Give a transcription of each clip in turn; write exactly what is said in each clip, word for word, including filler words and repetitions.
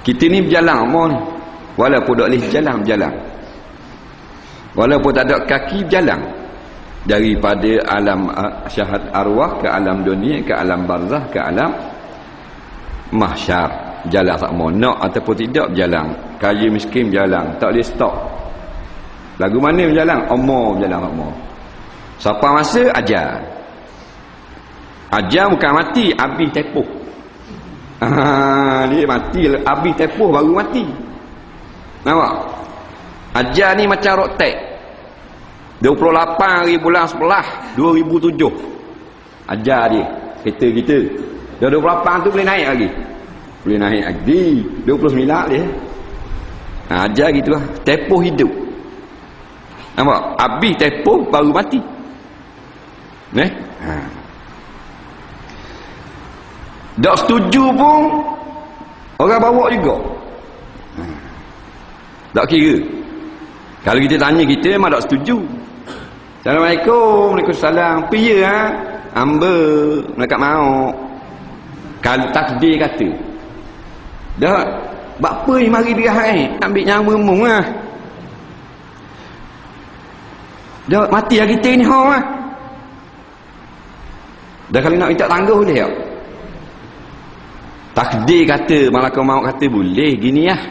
Kita ni berjalan umur ni. Walaupun tak boleh jalan, berjalan. Walaupun tak ada kaki, berjalan. Daripada alam syahad arwah ke alam dunia, ke alam barzah, ke alam mahsyar. Jalan sama. Nak ataupun tidak, berjalan. Kaya miskin, berjalan. Tak boleh stop. Lagu mana berjalan? Umur berjalan sama. Siapa masa? Ajar. Ajar bukan mati, habis tepuh. Ah, dia mati, habis tepuh baru mati. Nampak? Ajar ni macam rotek. dua puluh lapan hari bulan sebelas dua ribu tujuh. Ajar dia. Kereta kita. Dah dua puluh lapan tu boleh naik lagi. Boleh naik lagi. dua puluh sembilan dia. Ha, ajar gitu lah. Tepuh hidup. Nampak? Habis tepuh baru mati. Neh? Ha. Tak setuju pun orang bawa juga. Ha. Tak kira. Kalau kita tanya kita memang tak setuju. Assalamualaikum, Waalaikumsalam. Piye ha? Hamba mereka mau. Kalau takdir kata. Dah bapa ni mari dia hai, ambil nyawa mung ah. Dah mati lah kita ni ha ah. Dah kalau nak minta tangguh boleh tak? Takdir kata, malaikat maut kata boleh gini lah.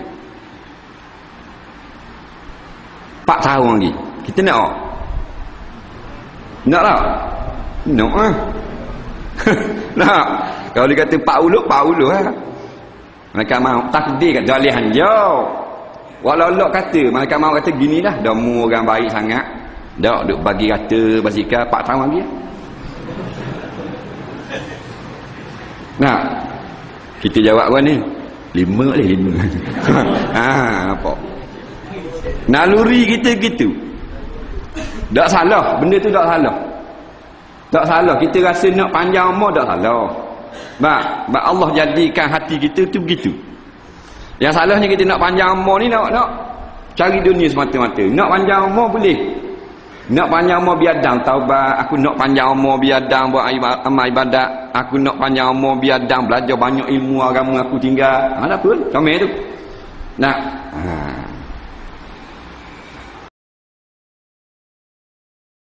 empat tahun lagi. Kita nak tak? Nak tak? Nak lah. Nak. Kalau dia kata empat puluh, empat puluh lah. Malaikat maut takdir kat jalihan jauh. Walau Allah kata, malaikat maut kata gini dah. Dah mu orang baik sangat. Dah duk bagi kata basikal empat tahun lagi. Nah, kita jawab kan ni. Lima boleh lima. Ha, apa? Naluri kita gitu. Tak salah, benda tu tak salah. Tak salah, kita rasa nak panjang umur tak salah. Bak, bak Allah jadikan hati kita tu begitu. Yang salahnya kita nak panjang umur ni nak nak cari dunia semata-mata. Nak panjang umur boleh. Nak panjang umur biadang taubat, aku nak panjang umur biadang buat amal ibadat, aku nak panjang umur biadang belajar banyak ilmu agama aku tinggal. Ha apa? Comel tu. Nak. Ha.